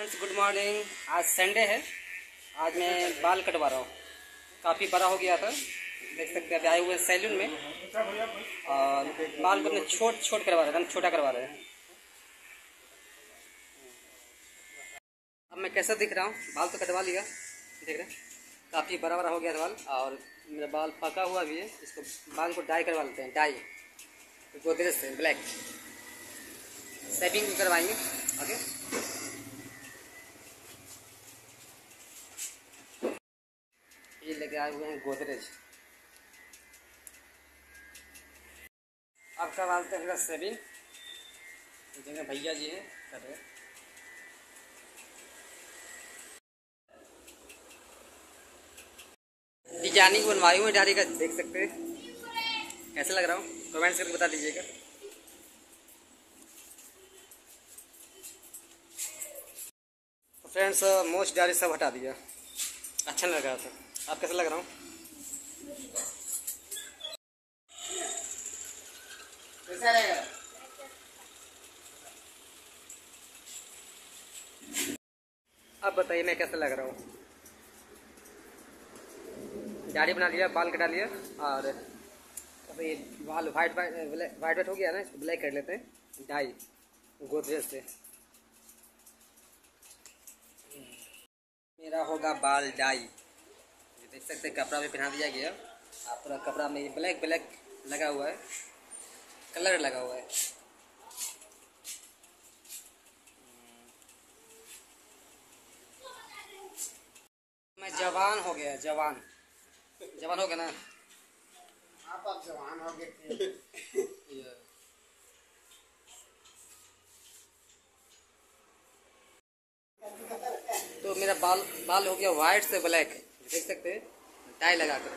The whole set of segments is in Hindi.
Friends good morning. आज संडे है। आज मैं बाल कटवा रहा हूँ। काफ़ी बड़ा हो गया था, देख सकते हैं। अभी आए हुए हैं सैलून में और बाल को अपने छोट करवा रहे हैं, एकदम छोटा करवा रहे हैं। अब मैं कैसा दिख रहा हूँ? बाल तो कटवा लिया, देख रहे हैं काफ़ी बड़ा हो गया था बाल। और मेरा बाल पका हुआ भी है। इसको बाल को डाई करवा लेते हैं, डाई गोदरेज से ब्लैक। शेविंग भी करवाएंगे आगे। ये लेके आए हुए हैं गोदरेज। अब करवाते हैं शेविंग, जगह भैया जी हैं कर रहे हैं। डिजाइनिंग बनवाई हुई दाढ़ी का, देख सकते हैं कैसे लग रहा हूँ। कमेंट्स करके बता दीजिएगा। तो फ्रेंड्स मोस्ट दाढ़ी सब हटा दिया, अच्छा नहीं लग रहा था। आप कैसे लग रहा हूँ? कैसा रहेगा? अब बताइए मैं कैसा लग रहा हूँ? दाढ़ी बना लिया, बाल कटा लिया और अब ये बाल वाइट हो गया ना, इसको ब्लैक कर लेते हैं डाई गोदरेज से। मेरा होगा बाल डाई। ये देख सकते हैं कपड़ा भी पहना दिया गया। आप पूरा कपड़ा में ब्लैक लगा हुआ है, कलर लगा हुआ है। मैं जवान हो गया, जवान हो गया ना। आप जवान हो गए। तो मेरा बाल हो गया वाइट से ब्लैक, देख सकते हैं टाई लगाकर।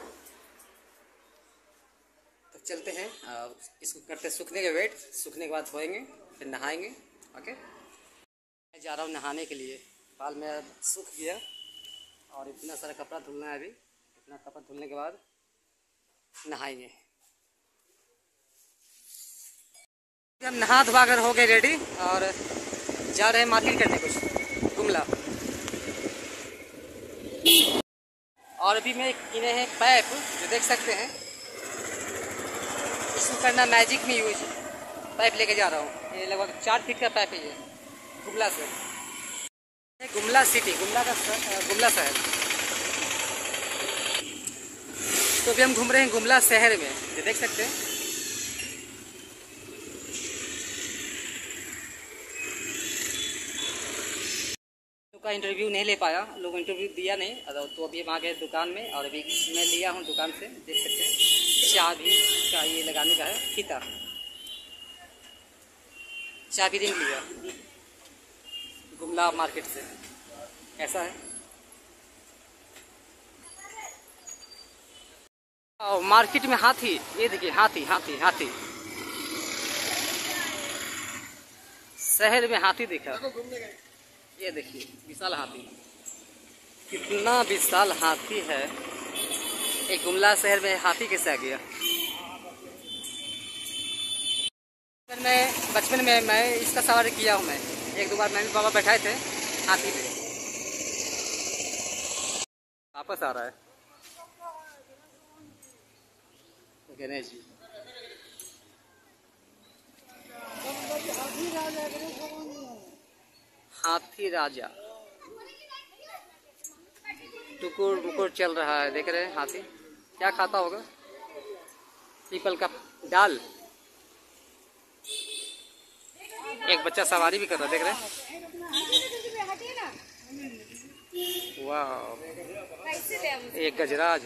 तो चलते हैं, इसको करते सूखने के वेट। सूखने के बाद धोएंगे, फिर नहाएंगे। ओके, मैं जा रहा हूँ नहाने के लिए। बाल मेरा सूख गया और इतना सारा कपड़ा धुलना है। अभी इतना कपड़ा धुलने के बाद नहाएंगे। हम नहा धोवा कर हो गए रेडी और जा रहे हैं मार्केट करने कुछ गुमला। और अभी मैं किने हैं पाइप, जो देख सकते हैं। इसको करना मैजिक में यूज। पाइप लेके जा रहा हूँ। ये लगभग 4 फीट का पाइप है ये, गुमला से। गुमला सिटी, गुमला शहर। तो अभी हम घूम रहे हैं गुमला शहर में, ये देख सकते हैं। का इंटरव्यू नहीं ले पाया, लोग इंटरव्यू दिया नहीं। तो अभी हम आ गए दुकान में और अभी मैं लिया हूँ दुकान से, देख सकते हैं। चाबी का ये लगाने का है फीता, चाबी रिंग लिया गुमला मार्केट से। ऐसा है। और मार्केट में हाथी, ये देखिए हाथी हाथी हाथी। शहर में हाथी देखा, ये देखिए विशाल हाथी। कितना विशाल हाथी है। एक गुमला शहर में हाथी कैसे आ गया? बचपन में मैं इसका सवारी किया हूँ। मैं 1-2 बार मैं भी बाबा बैठाए थे हाथी पे। वापस आ रहा है गणेश जी। हाथी राजा टुकुर मुकुर चल रहा है, देख रहे हैं। हाथी क्या खाता होगा? पीपल का डाल। एक बच्चा सवारी भी कर रहा है, देख रहे हैं। वाह, एक गजराज।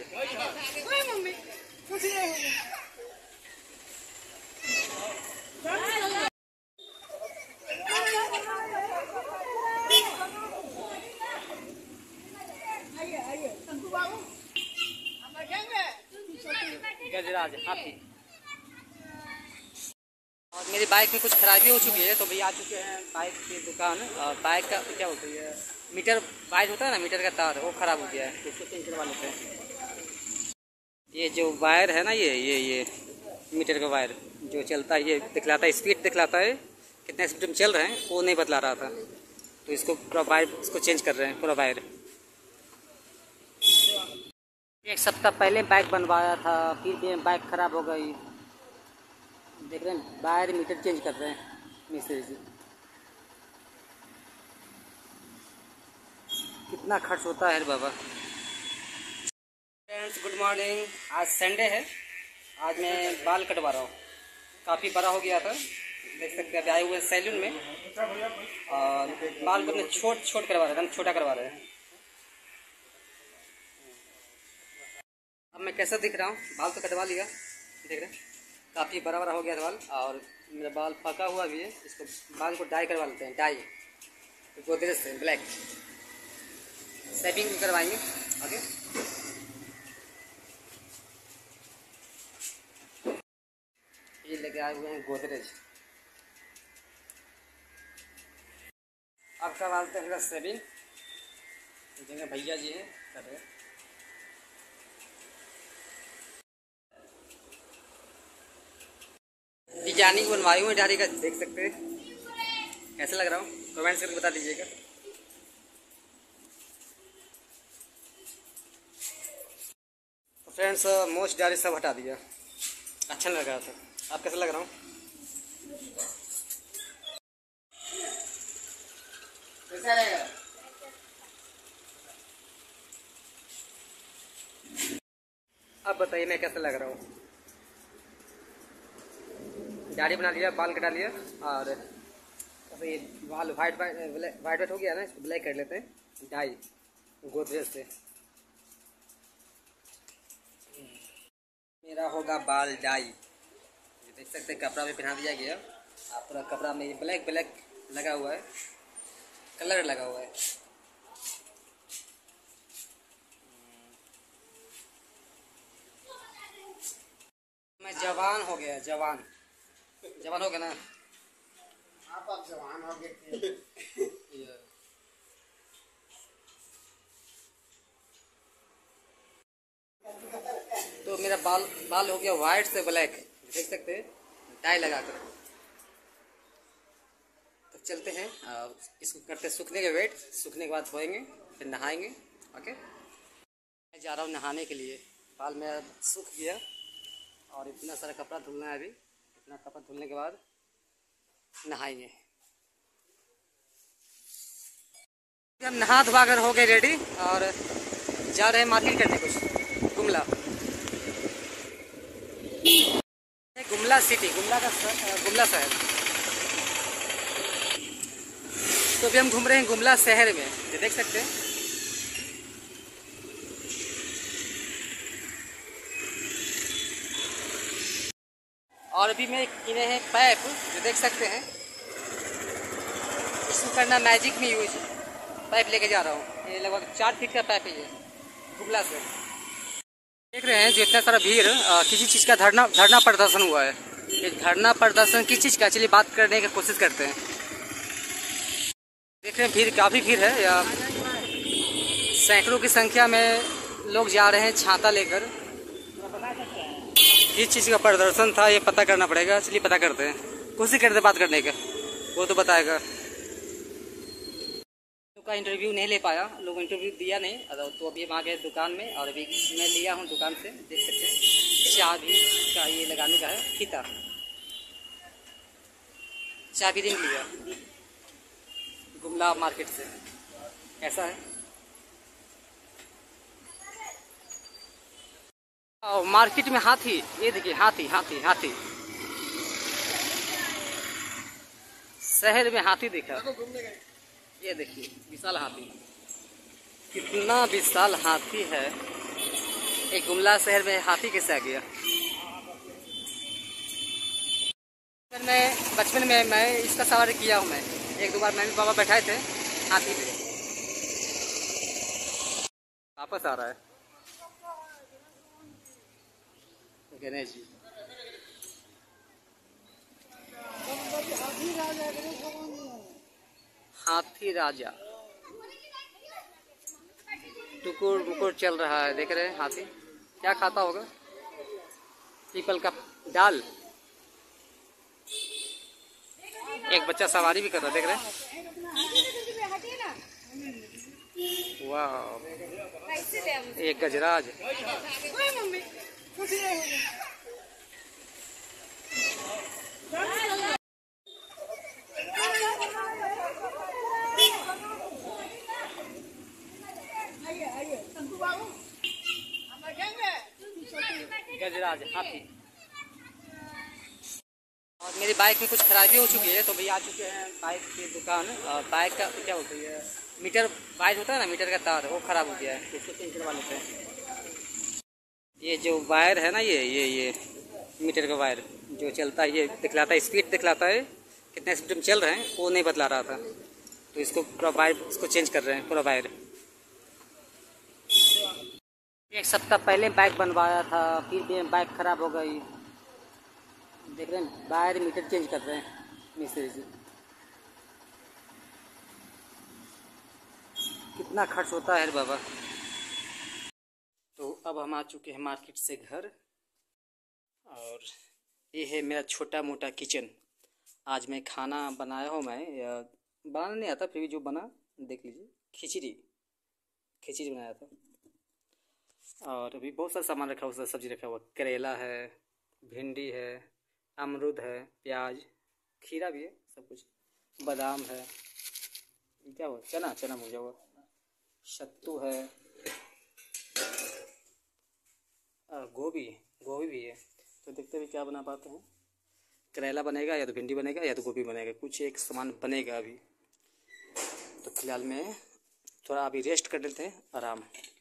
गजराज हाथी। और मेरी बाइक में कुछ खराबी हो चुकी है, तो भैया आ चुके हैं बाइक की दुकान। और बाइक का क्या होता है, मीटर वायर होता है ना, मीटर का तार वो ख़राब हो गया है, तो उसको चेंज करवा लेते हैं। ये जो वायर है ना, ये मीटर का वायर जो चलता है, ये दिखलाता है स्पीड, दिखलाता है कितने स्पीड में चल रहे हैं, वो नहीं बतला रहा था। तो इसको पूरा वायर इसको चेंज कर रहे हैं, पूरा वायर। एक सप्ताह पहले बाइक बनवाया था, फिर भी बाइक ख़राब हो गई। देख रहे हैं वायर मीटर चेंज कर रहे हैं मिस्त्री जी। कितना खर्च होता है बाबा। Friends good morning. आज संडे है, आज मैं बाल कटवा रहा हूँ। काफ़ी बड़ा हो गया था, देख सकते हैं। अभी आए हुए सैलून में और बाल को अपने छोट करवा रहे हैं, हम छोटा करवा रहे हैं। अब मैं कैसा दिख रहा हूँ, बाल तो कटवा लिया, देख रहे हैं काफ़ी बड़ा हो गया था बाल। और मेरा बाल पका हुआ भी है, इसको बाल को डाई करवा लेते हैं, डाई गोदरेज से ब्लैक। शेविंग भी करवाएंगे ओके। ये लेके आए हुए हैं गोदरेज। अब करवाते हैं शेविंग, जगह भैया जी हैं कर रहे हैं। डिजाइनिंग बनवाई हुई दाढ़ी का, देख सकते हैं कैसा लग रहा हूँ, कमेंट्स करके बता दीजिएगा। तो फ्रेंड्स मोस्ट दाढ़ी सब हटा दिया, अच्छा लग रहा था। आप कैसा लग रहा हूँ? कैसा रहेगा? अब बताइए मैं कैसा लग रहा हूँ। दाढ़ी बना लिया, बाल कटा लिया और ऐसे ये बाल वाइट हो गया ना, इसको ब्लैक कर लेते हैं डाई गोदरेज से। मेरा होगा बाल डाई, देख सकते हैं कपड़ा भी पहना दिया गया। आप पूरा कपड़ा में ये ब्लैक लगा हुआ है, कलर लगा हुआ है। मैं जवान हो गया, जवान हो गया ना। आप अब जवान हो गए। तो मेरा बाल हो गया वाइट से ब्लैक, देख सकते हैं टाई लगाकर। तो चलते हैं, इसको करते सूखने के वेट, सूखने के बाद धोएंगे, फिर नहाएंगे ओके। मैं जा रहा हूँ नहाने के लिए, बाल मेरा सूख गया और इतना सारा कपड़ा धुलना है अभी। इतना कपड़ा धुलने के बाद नहाएंगे। हम नहा धोवा कर हो गए रेडी और जा रहे हैं मार्केट करने कुछ गुमला सिटी, गुमला शहर। तो अभी हम घूम रहे हैं गुमला शहर में, ये देख सकते हैं। और अभी मैं किने हैं पाइप, जो देख सकते हैं। इसको करना मैजिक में यूज, पाइप लेके जा रहा हूँ। ये लगभग 4 फीट का पाइप है ये, गुमला से। देख रहे हैं जो इतना सारा भीड़, किसी चीज़ का धरना प्रदर्शन हुआ है। ये धरना प्रदर्शन किस चीज़ का, चलिए बात करने की कोशिश करते हैं। देख रहे हैं भीड़, काफ़ी भीड़ है, या सैकड़ों की संख्या में लोग जा रहे हैं छाता लेकर। किस चीज़ का प्रदर्शन था ये पता करना पड़ेगा, चलिए पता करते हैं, कोशिश करते बात करने का, वो तो बताएगा। का इंटरव्यू नहीं ले पाया, लोग इंटरव्यू दिया नहीं, तो अभी हम आ गए दुकान में। और अभी मैं लिया हूँ दुकान से, देख सकते हैं चाबी का ये लगाने का है फीता, चाबी रिंग लिया गुमला मार्केट से। ऐसा है और मार्केट में हाथी, ये देखिए हाथी शहर में हाथी देखा। ये देखिए विशाल हाथी, कितना विशाल हाथी है। एक गुमला शहर में हाथी कैसे आ गया? बचपन में मैं इसका सवारी किया हूँ, मैं 1-2 बार मैं भी बाबा बैठाए थे हाथी पे। वापस आ रहा है गणेश जी। हाथी राजा टुकुर चल रहा है, देख रहे हैं हाथी क्या खाता होगा, पीपल का डाल। एक बच्चा सवारी भी कर रहा है, देख रहे हैं। वाह, एक गजराज। गजराज हाथी। और मेरी बाइक में कुछ खराबी हो चुकी है, तो भैया आ चुके हैं बाइक की दुकान। और बाइक का क्या होता है, मीटर वायर होता है ना, मीटर का तार वो ख़राब हो गया है, तो इसको चेंज करवा लेते हैं। ये जो वायर है ना, ये मीटर का वायर जो चलता है, ये दिखलाता है स्पीड, दिखलाता है कितने स्पीड में चल रहे हैं, वो नहीं बतला रहा था, तो इसको पूरा वायर इसको चेंज कर रहे हैं, पूरा वायर। एक सप्ताह पहले बाइक बनवाया था, फिर भी बाइक ख़राब हो गई। देख रहे हैं वायर मीटर चेंज कर रहे हैं मिस्त्री जी। कितना खर्च होता है बाबा। तो अब हम आ चुके हैं मार्केट से घर, और ये है मेरा छोटा मोटा किचन। आज मैं खाना बनाया हूँ, मैं बनाना नहीं आता, फिर भी जो बना देख लीजिए। खिचड़ी बनाया था, और अभी बहुत सारा सामान रखा हुआ, सब्ज़ी रखा हुआ, करेला है, भिंडी है, अमरूद है, प्याज, खीरा भी है, सब कुछ, बादाम है, क्या हुआ, चना भुजा हुआ, सत्तू है, गोभी भी है। तो देखते हैं क्या बना पाते हैं। करेला बनेगा, या तो भिंडी बनेगा, या तो गोभी बनेगा, कुछ एक सामान बनेगा अभी। तो फिलहाल में थोड़ा अभी रेस्ट कर लेते हैं, आराम।